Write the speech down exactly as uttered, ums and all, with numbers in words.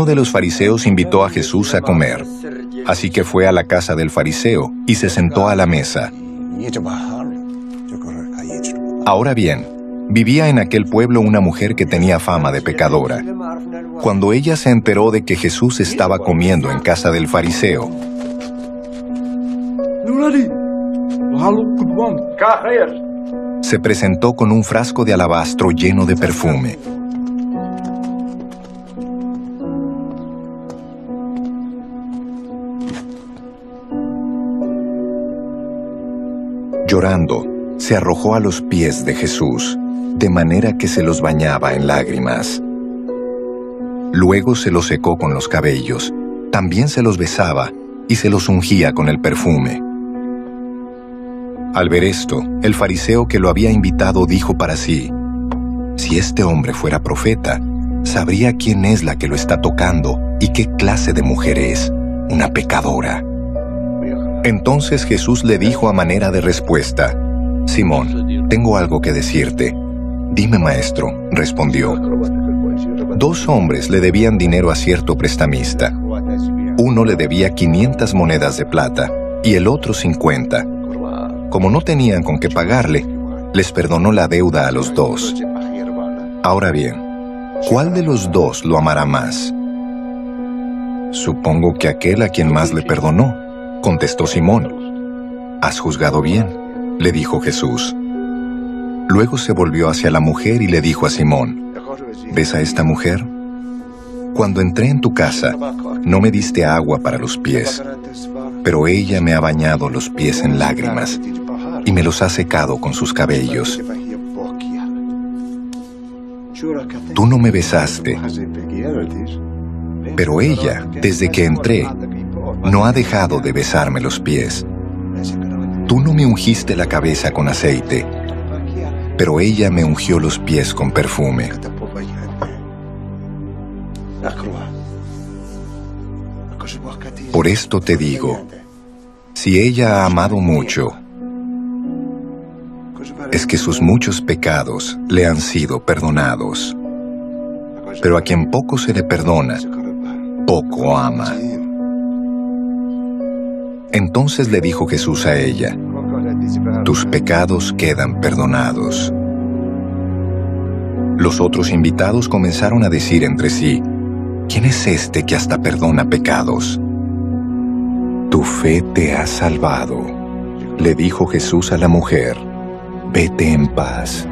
Uno de los fariseos invitó a Jesús a comer, así que fue a la casa del fariseo y se sentó a la mesa. Ahora bien, vivía en aquel pueblo una mujer que tenía fama de pecadora. Cuando ella se enteró de que Jesús estaba comiendo en casa del fariseo, se presentó con un frasco de alabastro lleno de perfume. Llorando, se arrojó a los pies de Jesús, de manera que se los bañaba en lágrimas. Luego se los secó con los cabellos, también se los besaba y se los ungía con el perfume. Al ver esto, el fariseo que lo había invitado dijo para sí: si este hombre fuera profeta, sabría quién es la que lo está tocando y qué clase de mujer es, una pecadora. Entonces Jesús le dijo a manera de respuesta: Simón, tengo algo que decirte. Dime, maestro, respondió. Dos hombres le debían dinero a cierto prestamista. Uno le debía quinientas monedas de plata y el otro cincuenta. Como no tenían con qué pagarle, les perdonó la deuda a los dos. Ahora bien, ¿cuál de los dos lo amará más? Supongo que aquel a quien más le perdonó, contestó Simón. Has juzgado bien, le dijo Jesús. Luego se volvió hacia la mujer y le dijo a Simón: ¿ves a esta mujer? Cuando entré en tu casa, no me diste agua para los pies, pero ella me ha bañado los pies en lágrimas y me los ha secado con sus cabellos. Tú no me besaste, pero ella, desde que entré, no ha dejado de besarme los pies. Tú no me ungiste la cabeza con aceite, pero ella me ungió los pies con perfume. Por esto te digo, si ella ha amado mucho, es que sus muchos pecados le han sido perdonados. Pero a quien poco se le perdona, poco ama. Entonces le dijo Jesús a ella: tus pecados quedan perdonados. Los otros invitados comenzaron a decir entre sí: ¿quién es este que hasta perdona pecados? Tu fe te ha salvado, le dijo Jesús a la mujer. Vete en paz.